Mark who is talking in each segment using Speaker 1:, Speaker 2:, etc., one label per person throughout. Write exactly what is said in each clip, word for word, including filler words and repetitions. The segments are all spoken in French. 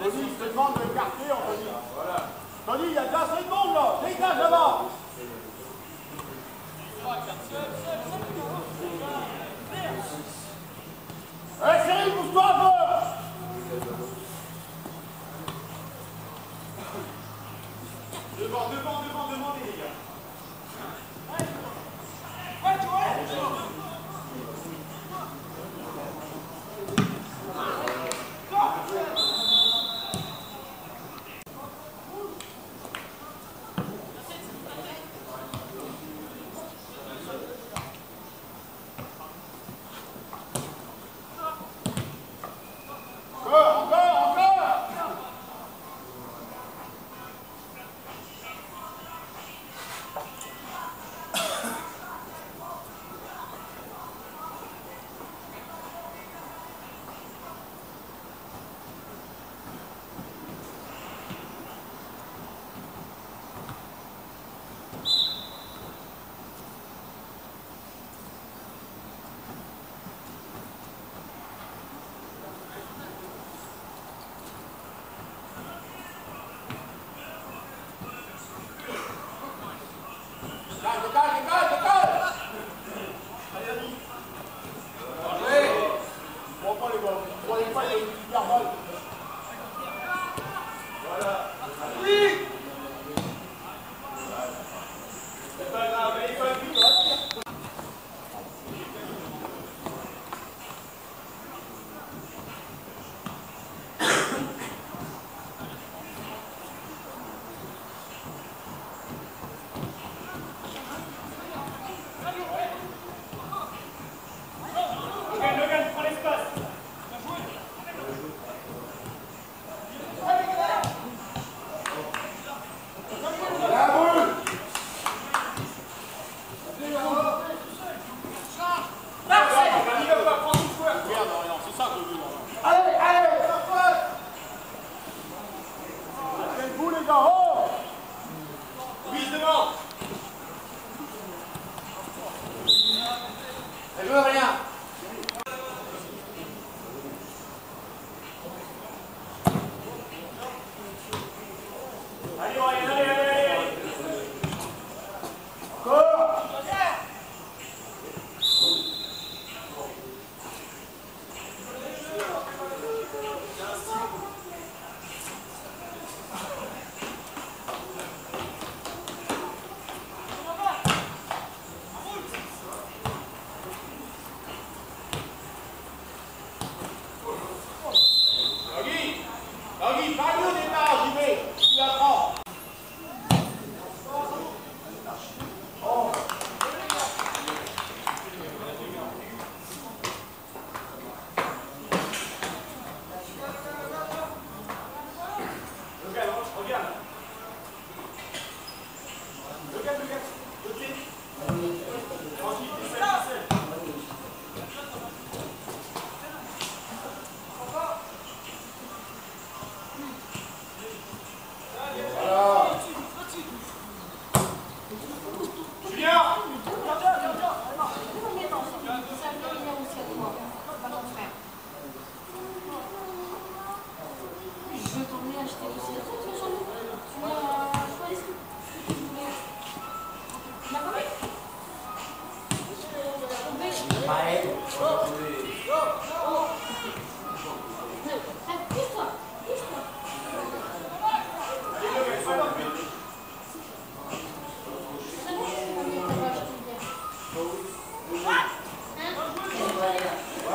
Speaker 1: Tony, je te demande de l'écarter, Anthony. Voilà. Tony, il y a déjà assez de monde là. Dégage là-bas. Hé, Cyril, pousse-toi un peu. Devant, devant, devant, demandez, les gars. Ouais, tu vois.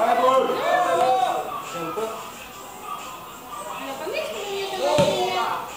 Speaker 2: Bravo!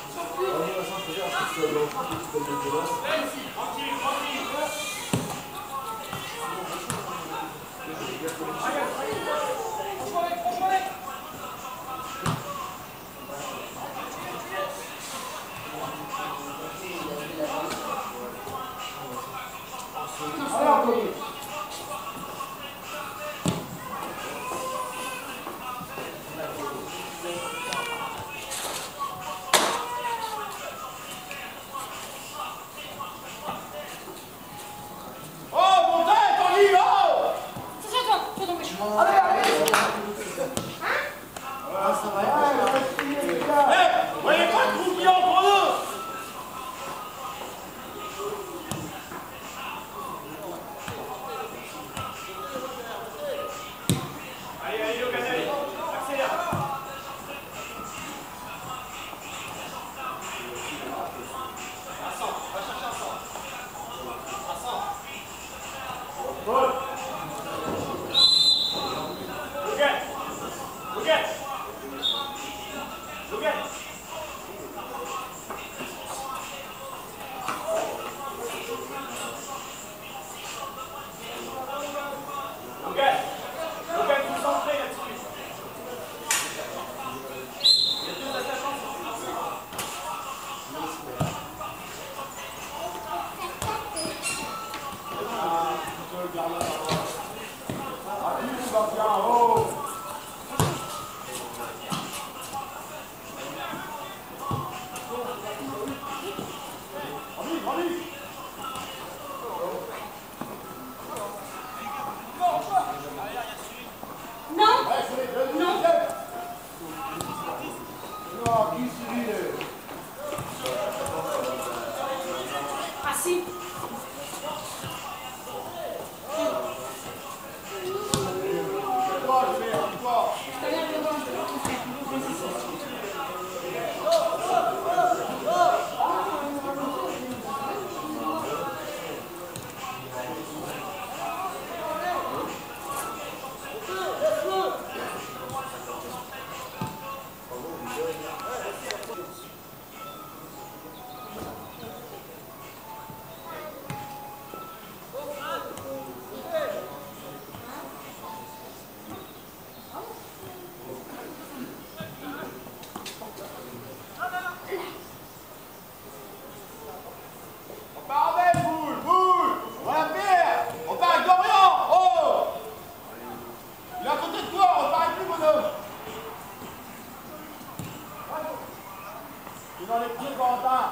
Speaker 1: C'est dans les pieds, Quentin.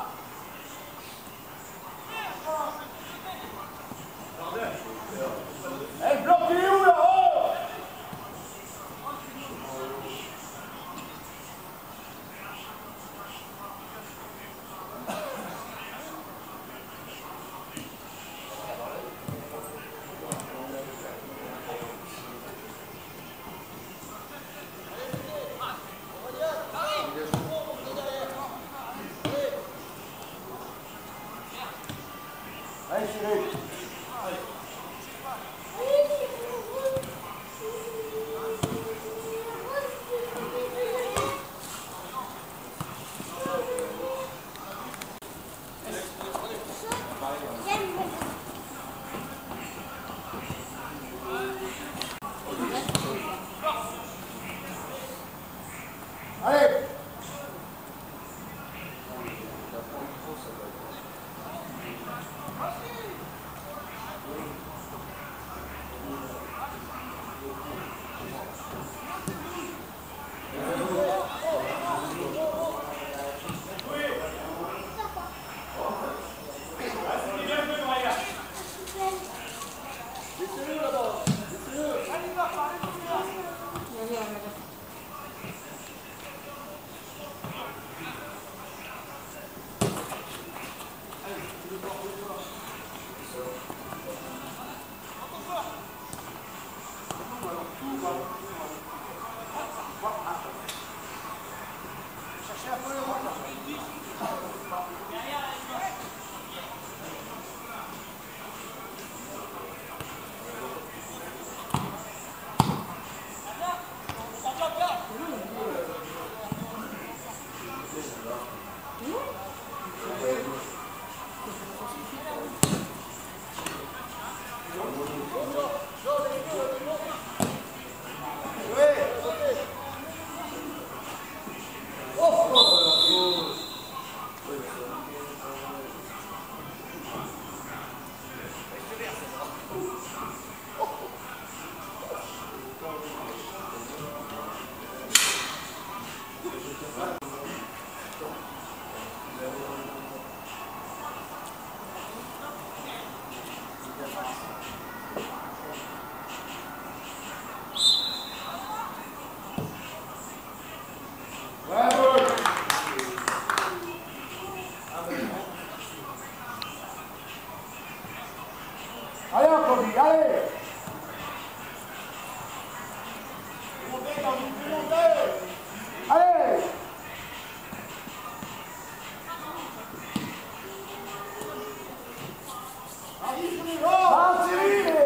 Speaker 1: Eh, bloc, il est où, là? Oh! Allez, Cyril. Allez. Allez, Anthony, allez! Montez, dans une montée! Allez! Allez, sur les grands! Ah, Cyril!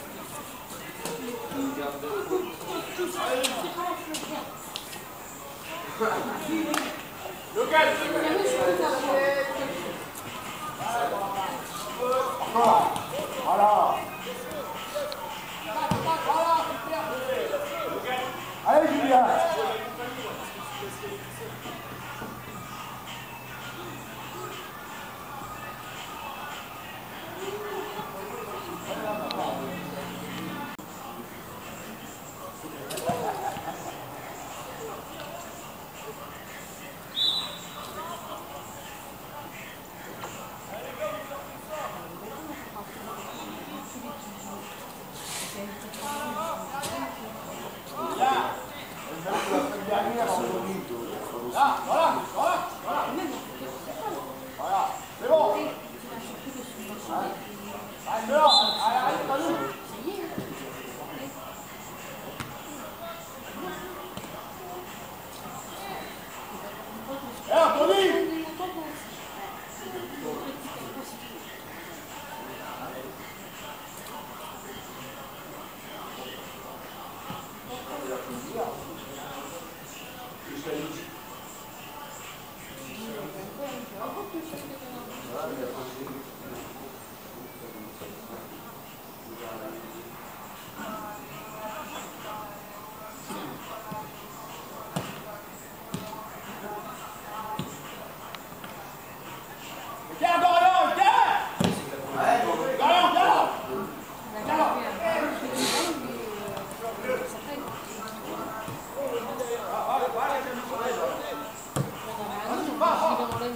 Speaker 1: Local! Encore! Voilà. Allez, Julien. Là, voilà, voilà, voilà. Voilà, c'est bon. Allez, dehors, allez, allez, pas nous. Eh, Anthony! Tiens, Dorian, tiens! Dorian, tiens! Tiens!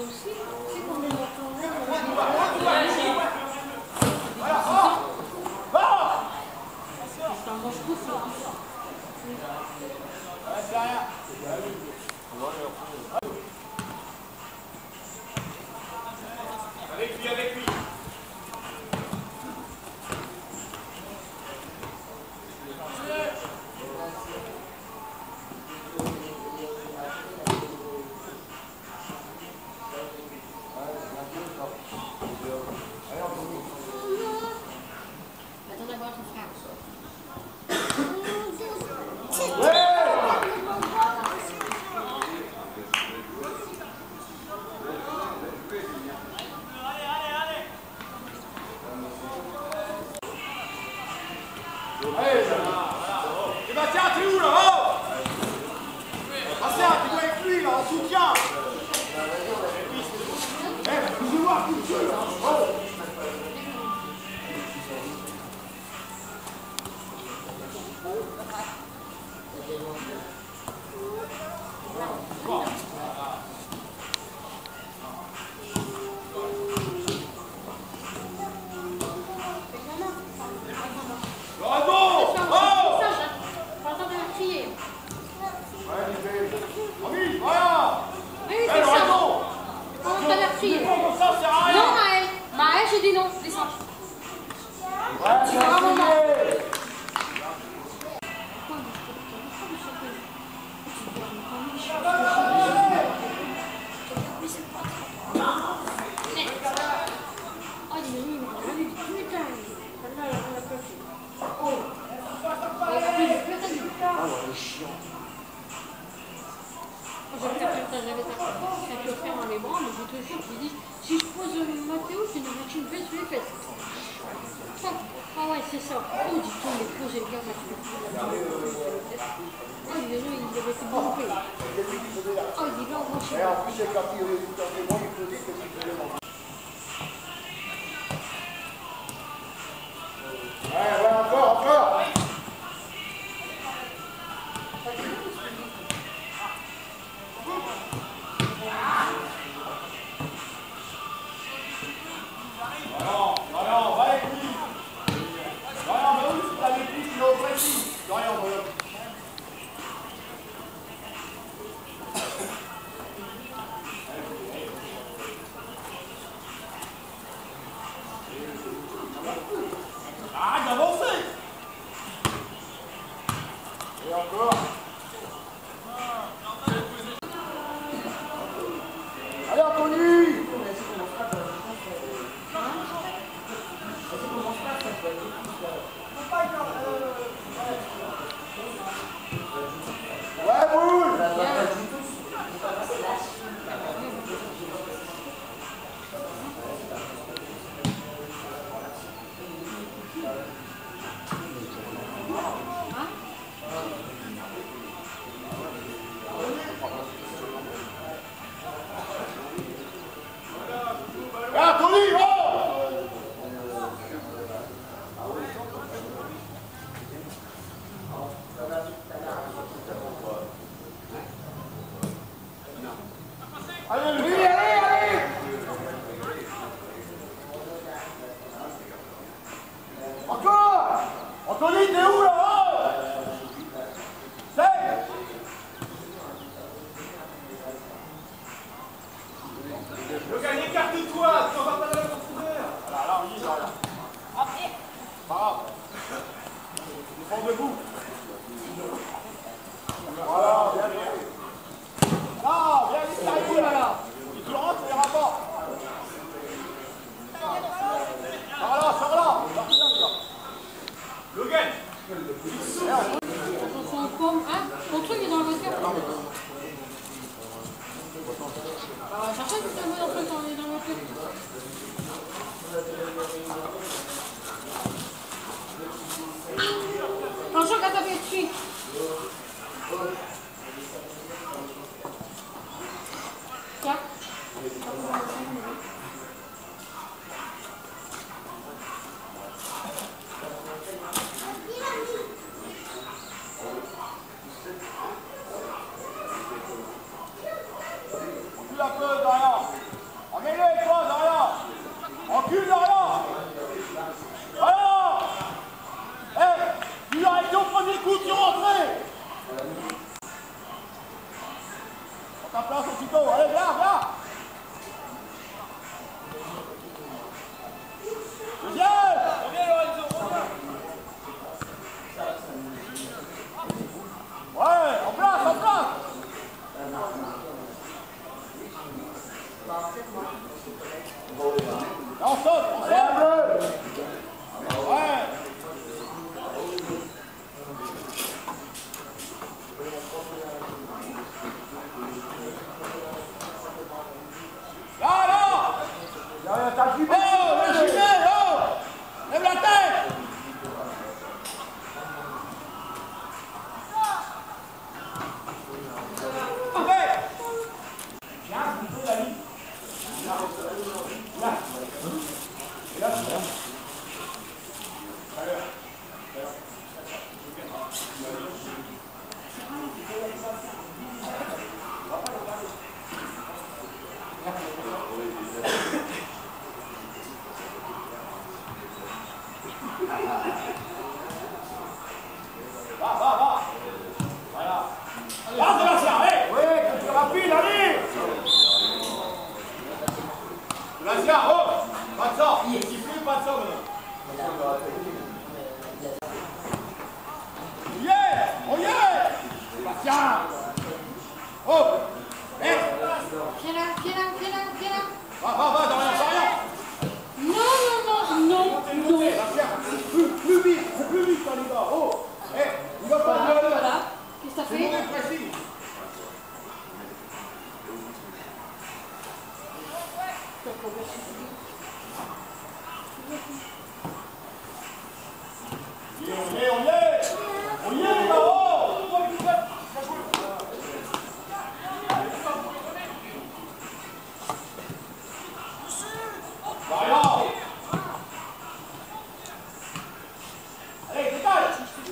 Speaker 1: Avec lui, avec lui.
Speaker 2: Attends d'abord ton frère.
Speaker 1: Et Bastien, t'es où là? Oh Bastien, tu dois être lui là, en soutien. Eh, vous voir tout seul là. Oh
Speaker 2: Non, Maël. Maël, j'ai dit non. Descends. Tu vas vraiment non. Oh, dis lui, mais putain. Oh. Ah ouais, chiant. J'avais ta le faire dans les bras, mais je te jure, je dis, si je pose Mathéo, c'est une machine fesse sur les fesses. Ah ouais, c'est ça. Oh, dis toi, il est posé, le gars, Mathéo. Ah, il avait été bombé. Ah, il dit là, moi, je sais pas.
Speaker 1: En plus, avec la fille, moi, il faut dire que c'est vraiment. Ouais, ouais, encore, encore. Non, non, non, va avec lui. Non, non, mais oui, si t'as avec lui, tu l'as au précis. Non, rien, voilà. Ah, d'avancer. Et encore. Allez, Anthony. Ouais, boule. Ah, Tony, oh! Allez, lui, allez, allez! Encore! Anthony, t'es où là? Oh! C'est! Le gars, écarte-toi! Tu vas pas dans la couvert! Voilà, là, on y va, là. Pas grave. Défends debout. Voilà, bien, bien. Là, viens, il s'arrive là, là. Si tu rentres, il ira pas. Sors là, sors là. Le gars.
Speaker 2: Son pomme, hein? Ton truc est dans la voiture. Ah, cherchez tout le monde en fait, on est dans la voiture. Attention quand t'as fait dessus. Tiens.
Speaker 1: Encule un peu, Dorian. Emmène-le, toi, Dorian. Encule, Dorian. Voilà. Eh, tu as été au premier coup, tu es rentré. Ta place au Chico, allez, viens, viens. Deuxième. Reviens, Lorenzo, reviens. Ouais, en place, en place. Là, on saute, on saute. Ouais. Là, là. T'as le jumelé. Oh, le jumelé, oh. Lève la tête. Allez. Viens, un peu la ligne. Là. Là. Et là, c'est là. Allez. Va, va, va. Voilà. Va, Sébastien, allez. Oui, plus rapide, allez. Sébastien, oh. Pas de sang. Il siffle, pas de sang, maintenant. On y est. On y est. Sébastien. Oh. Eh.
Speaker 2: Viens là, viens là, viens là, viens là.
Speaker 1: Va, va, va, dans rien, dans rien.
Speaker 2: Non, non, non, non, non.
Speaker 1: Plus, plus vite, plus vite, on y va. Oh. Eh, il va pas
Speaker 2: Voilà,
Speaker 1: de
Speaker 2: voilà. Qu'est-ce que t'as
Speaker 1: c'est
Speaker 2: fait?
Speaker 1: mauvais pressing. On y est, on y est, on y est, les gars, oh. Variant. Allez, détaille.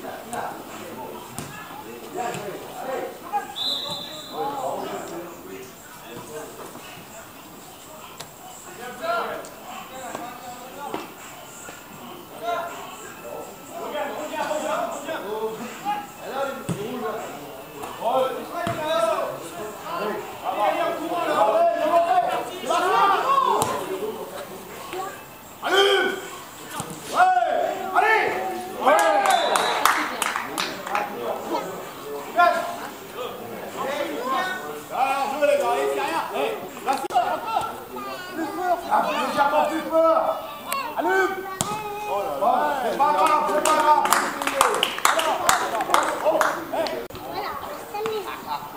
Speaker 1: Légèrement plus fort. Allume. Oh là là. C'est pas grave, c'est pas grave. Alors, oh, hey.
Speaker 3: Voilà, salut.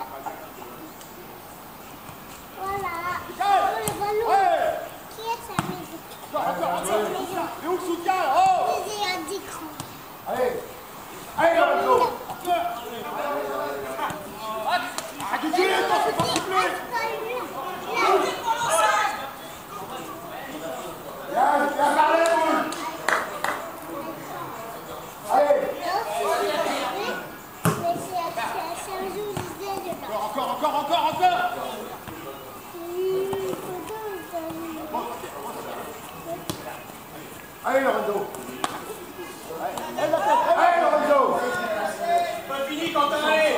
Speaker 3: Voilà.
Speaker 1: Hey.
Speaker 3: Oh, le ballon.
Speaker 1: Ouais.
Speaker 3: Qui est sa maison?
Speaker 1: Encore, encore, encore.
Speaker 3: Maison.
Speaker 1: Et où le soutien? Oh.
Speaker 3: Il y a dix crans.
Speaker 1: Allez. Allez, Lorenzo. Ah, tu dis, attends, c'est pas sifflé. Viens, viens, parler, boule. Allez.
Speaker 3: Mais c'est un jour, je disais de là.
Speaker 1: Encore, encore, encore, encore. Allez, Lorenzo. Allez, allez, Lorenzo. Pas fini quand t'as allé.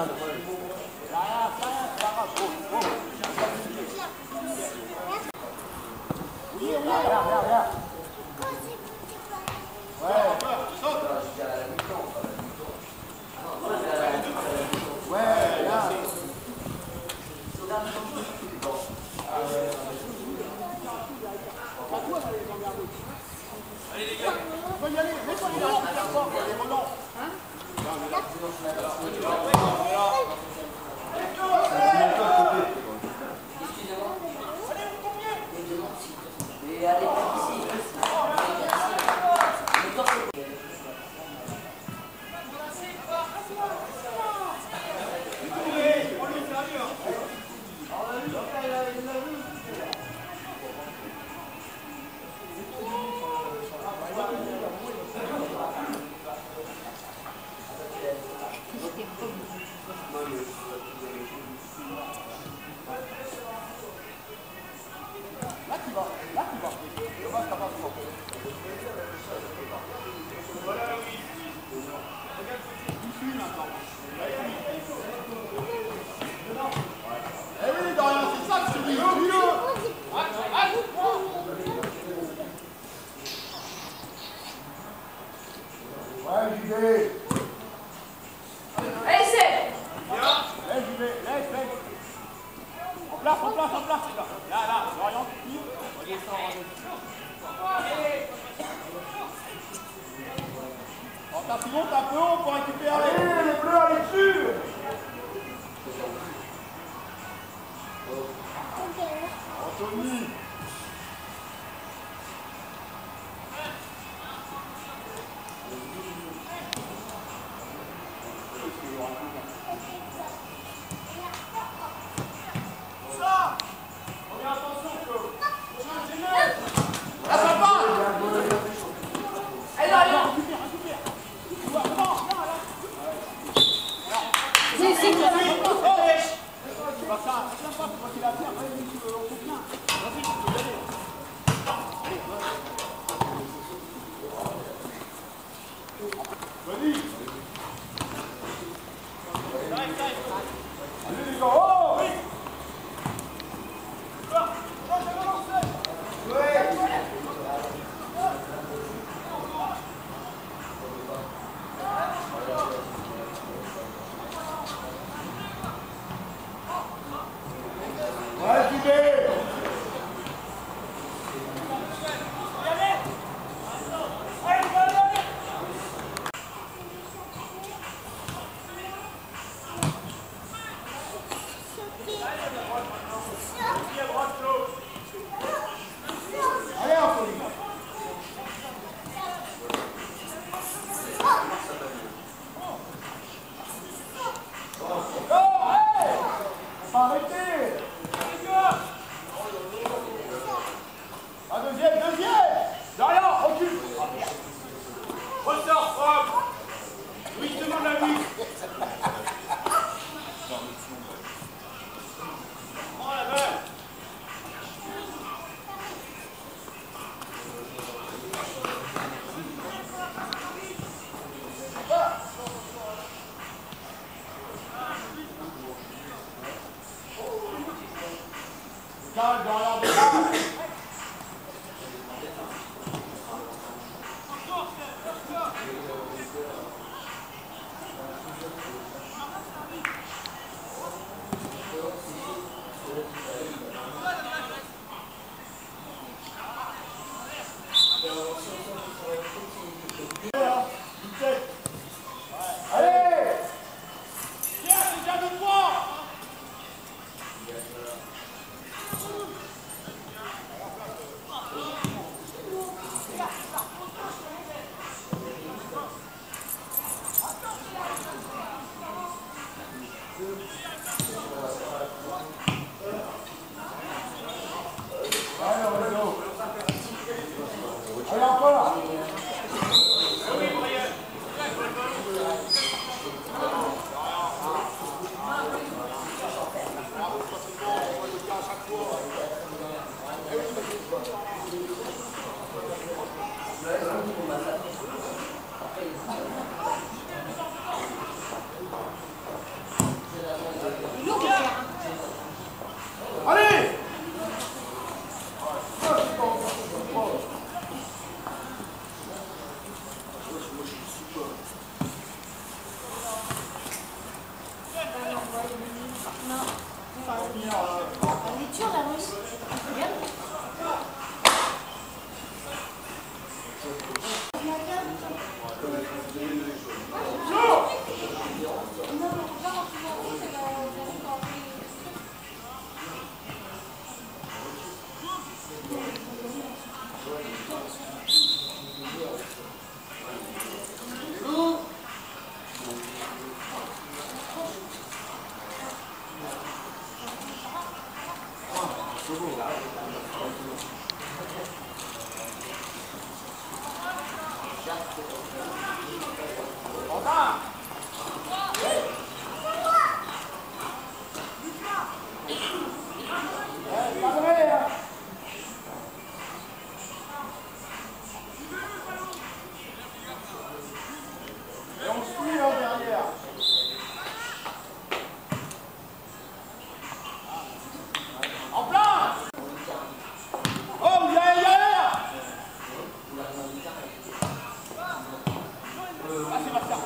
Speaker 1: Oui, oui, viens, viens, viens. Ouais, saute. Ouais, viens. Allez les gars, on peut y aller, mets-toi les gars, super fort, les relents. Hein? place, en place, en place. Là, là, Lorient, tire. Redescend, redescend. Quand t'as plus monte un peu haut pour récupérer. Allez, les bleus, allez dessus. Anthony. Ça. Regarde, attention, Flo. Ah, ça va. Allez, allez, récupère, récupère. Non, non, là.
Speaker 2: C'est c'est que
Speaker 1: C'est pas ça, c'est pas ce qu'il a à faire. Allez, on se tient. Vas-y, tu peux y aller. Vas-y. Allez, les gars, oh oui. Arrêtez! Un deuxième, deuxième! Derrière, recule! Ressort, hop! Oui, je demande la vie! Prends la balle! Calme, derrière, derrière! Allez! Tiens, c'est déjà deux points! Allez, on va go. Allez, encore là. Allez!
Speaker 2: Elle est dure la rousse. Regarde. Et on suit en derrière. En plein. Oh, vous y allez, y allez. Ah, c'est Martin.